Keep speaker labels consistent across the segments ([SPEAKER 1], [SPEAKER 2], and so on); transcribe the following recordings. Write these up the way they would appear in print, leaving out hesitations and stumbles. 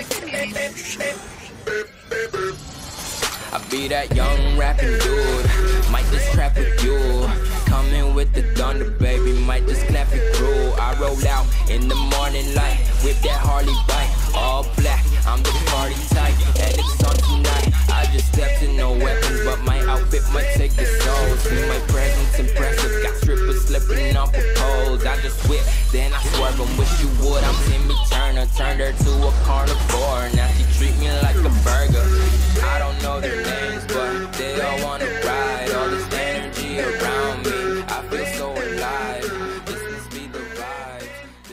[SPEAKER 1] I be that young rapping dude, might just trap with you. Coming with the thunder, baby, might just clap it crew. I roll out in the morning light, with that Harley bike, all black, I'm the party type, and it's on tonight. I just stepped in, no weapons, but my outfit might take the soul. See my presence impressive, got strippers slipping off the poles. I just whip, then I swerve and wish you would. I'm Timmy Turner, turned her to a carnivore. Now she treat me like a burger. I don't know their names, but they all wanna ride. All this energy around me, I feel so alive. This must be the vibe.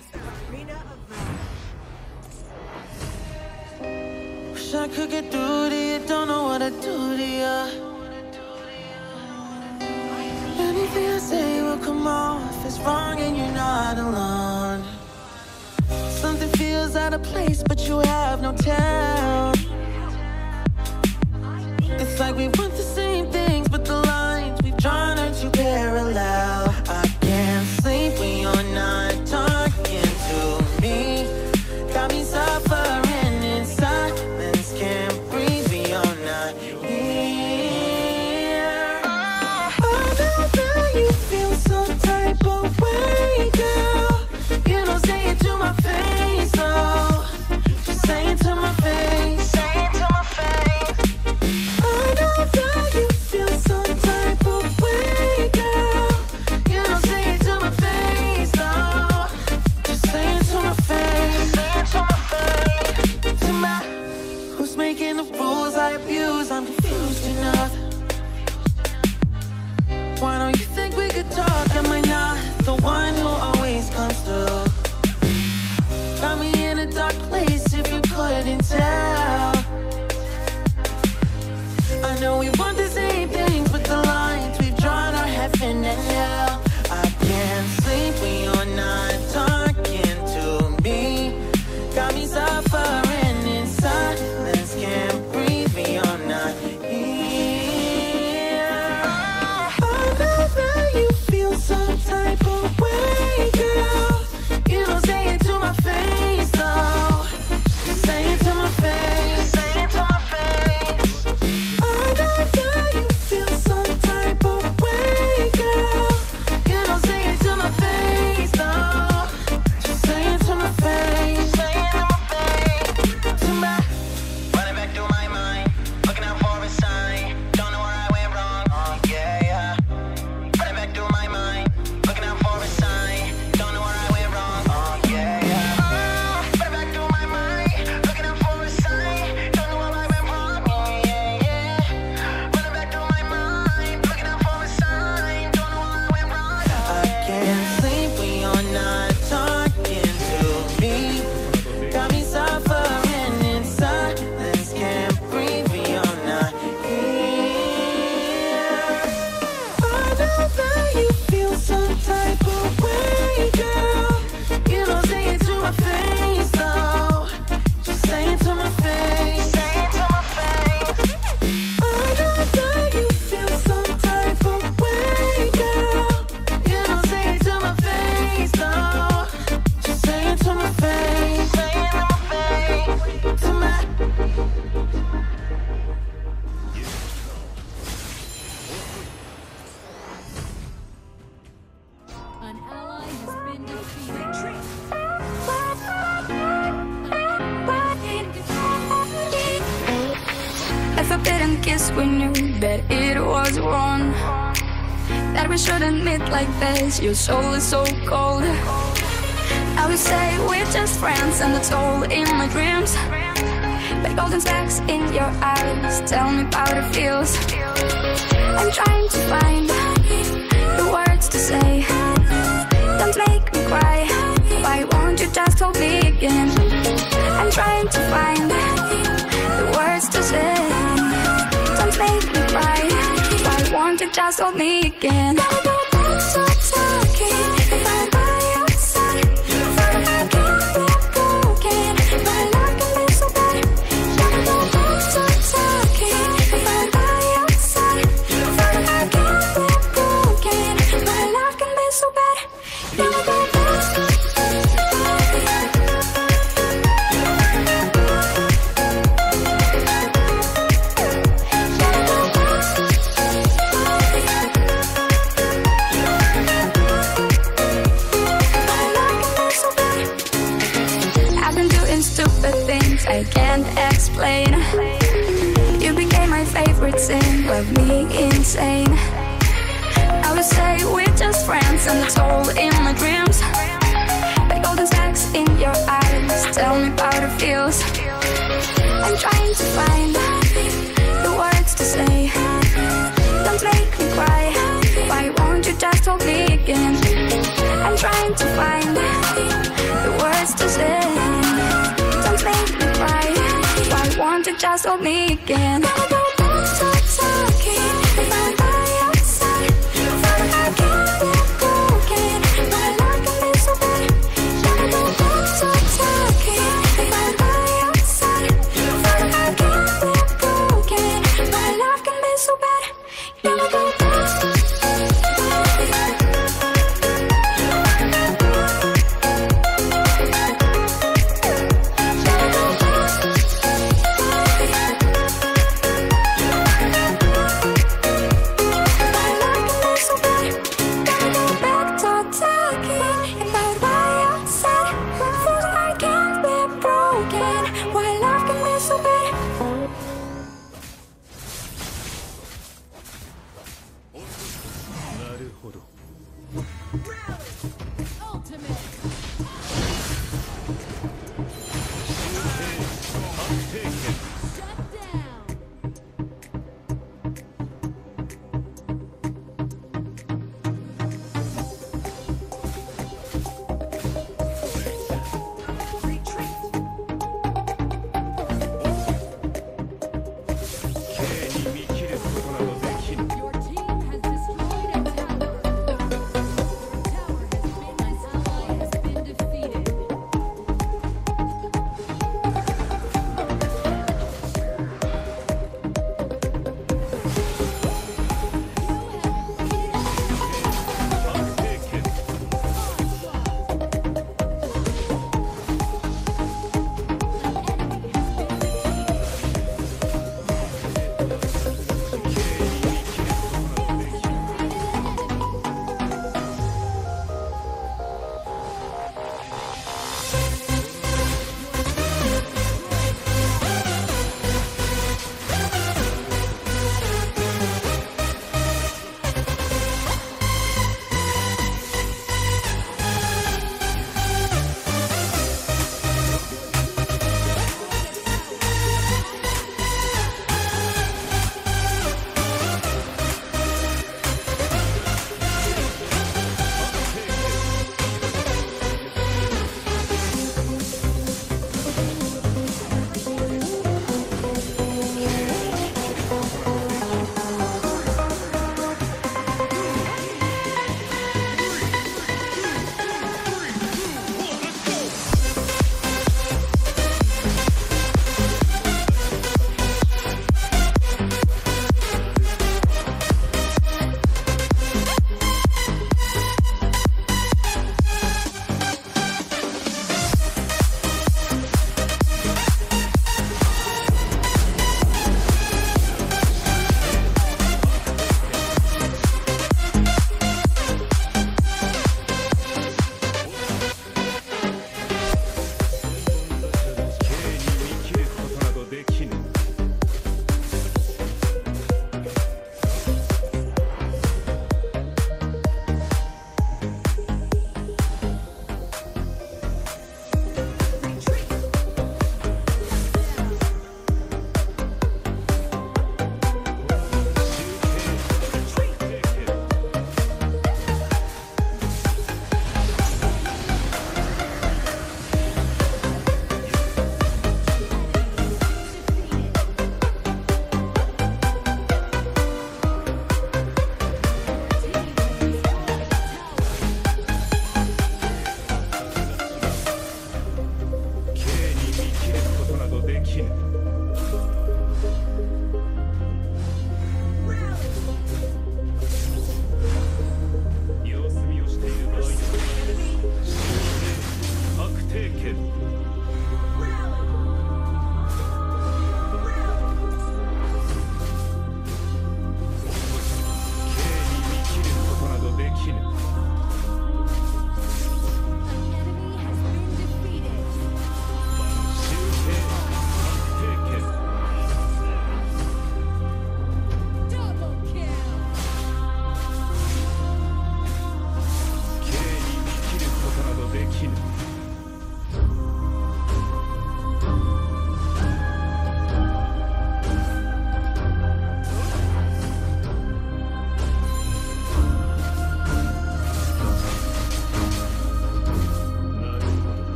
[SPEAKER 2] Wish I could get through to you, don't know what I do to you. Anything I say will come off as wrong and you're not alone. Something feels out of place, but you have no tell. It's like we want the same things, but the lines we've drawn are too parallel. I can't sleep when you're not talking to me. Got me suffering in silence, can't breathe when you're not here. I know that you feel some type of way, girl. You don't say it to my face, though. Just say it to my face. Say it to my face. I know that you feel some type of way, girl. You don't say it to my face, though. Just say it to my face. Say it to my face. To my, who's making the rules I abuse? I'm confused enough. Why don't you think we could talk? Am I not the one who always comes through? Got me in a dark place if you couldn't tell. I know we want the same things, but the lines we've drawn are heaven and hell. I can't sleep when you're not talking to me. Got me suffering in silence, can't breathe when you're not here. I know that you feel some type of way, girl. You don't say it to my face, though. Just say it to my face. Say it to my face. I know that you feel some type of way, girl. You don't say it to my face, though. Just say it to my face. Say it to my face. To my, running back through my mind, looking out for a sign. Don't know where I went wrong. Yeah, yeah. Running back through my mind, looking out for a sign. Don't know where I went wrong. Yeah, yeah. Running back through my mind, looking out for a sign. Don't know where I went wrong. Yeah, yeah. Running back through my mind, looking out for a sign. Don't know where I went wrong. I can't sleep when you're not talking to me. Got me suffering in silence, can't breathe when you're not here. I know that you feel some type of way, girl. You don't say it to my face, though. Just say it to my face. Say it to my face. I know that you feel some type of way, girl. You don't say it to my face, though. Just say it to my face. Say it to my face. To my.
[SPEAKER 3] An ally has been defeated.
[SPEAKER 4] If I didn't kiss, we knew that it was wrong. That we shouldn't meet like this, your soul is so cold. I would say we're just friends, and that's all in my dreams. But golden specks in your eyes tell me how it feels. I'm trying to find the words to say. Don't make me cry, why won't you just hold me again? I'm trying to find the words to say. Don't make me cry, why won't you just hold me again? Never go back, stop talking. If I'm by your side, if I can't be broken, my love can be so bad. Never go back, stop talking. If I'm by your side, if I can't be broken, my love can be so bad. Never go back. doing stupid things I can't explain. You became my favorite sin, love me insane. I would say we're just friends, and it's all in my dreams. Like all the stacks in your eyes, tell me how it feels. I'm trying to find the words to say. Don't make me cry, why won't you just hold me again? I'm trying to find the words to say. Don't make me cry, why won't you just hold me again? Stop talking, if I'm by your side, thought I can't be broken, my love can be so bad. Stop talking, if I'm by your side, thought I can't be broken, my love can be so bad. Never go back.
[SPEAKER 3] Ultimate. Shut down.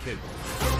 [SPEAKER 5] taken.